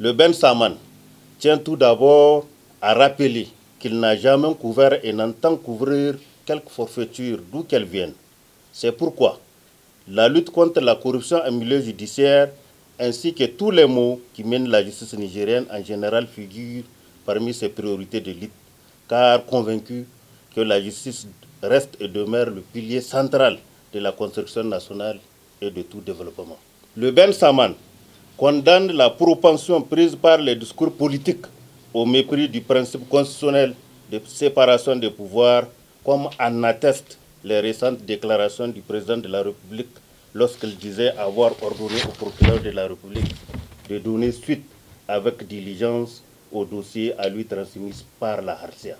Le Ben Salman tient tout d'abord à rappeler qu'il n'a jamais couvert et n'entend couvrir quelque forfaiture d'où qu'elle vienne. C'est pourquoi la lutte contre la corruption en milieu judiciaire ainsi que tous les maux qui mènent la justice nigérienne en général figurent parmi ses priorités de lutte, car convaincu que la justice reste et demeure le pilier central de la construction nationale et de tout développement. Le Ben Salman condamne la propension prise par les discours politiques au mépris du principe constitutionnel de séparation des pouvoirs, comme en attestent les récentes déclarations du président de la République lorsqu'il disait avoir ordonné au procureur de la République de donner suite avec diligence au dossier à lui transmis par la Harcia.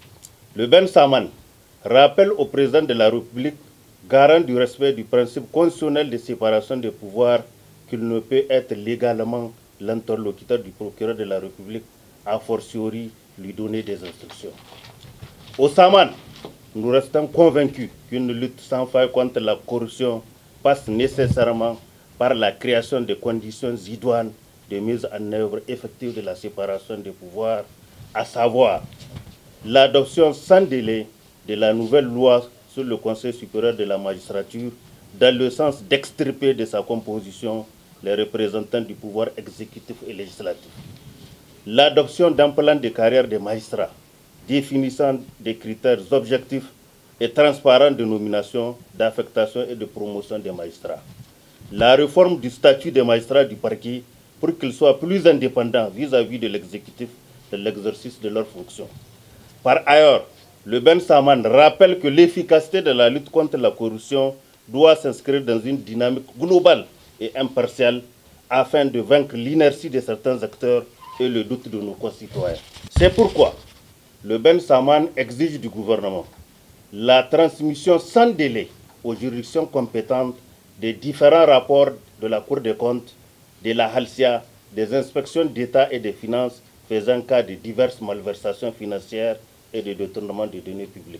Le Ben Salman rappelle au président de la République, garant du respect du principe constitutionnel de séparation des pouvoirs, qu'il ne peut être légalement l'interlocuteur du procureur de la République, a fortiori lui donner des instructions. Au Salman, nous restons convaincus qu'une lutte sans faille contre la corruption passe nécessairement par la création de conditions idoines de mise en œuvre effective de la séparation des pouvoirs, à savoir l'adoption sans délai de la nouvelle loi sur le Conseil supérieur de la magistrature dans le sens d'extirper de sa composition les représentants du pouvoir exécutif et législatif. L'adoption d'un plan de carrière des magistrats définissant des critères objectifs et transparents de nomination, d'affectation et de promotion des magistrats. La réforme du statut des magistrats du parquet pour qu'ils soient plus indépendants vis-à-vis de l'exécutif de l'exercice de leurs fonctions. Par ailleurs, le Ben Salman rappelle que l'efficacité de la lutte contre la corruption doit s'inscrire dans une dynamique globale et impartiale afin de vaincre l'inertie de certains acteurs et le doute de nos concitoyens. C'est pourquoi le Ben Salman exige du gouvernement la transmission sans délai aux juridictions compétentes des différents rapports de la Cour des comptes, de la Halcia, des inspections d'État et des finances faisant cas de diverses malversations financières et de détournement de données publiques.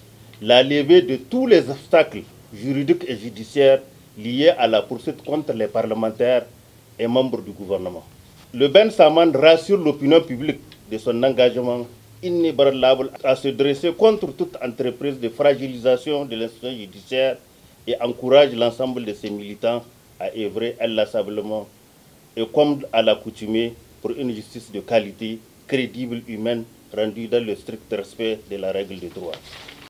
La levée de tous les obstacles juridiques et judiciaires liés à la poursuite contre les parlementaires et membres du gouvernement. Le Ben Salman rassure l'opinion publique de son engagement inébranlable à se dresser contre toute entreprise de fragilisation de l'institution judiciaire et encourage l'ensemble de ses militants à œuvrer inlassablement et comme à l'accoutumée pour une justice de qualité, crédible, humaine, rendue dans le strict respect de la règle de droit.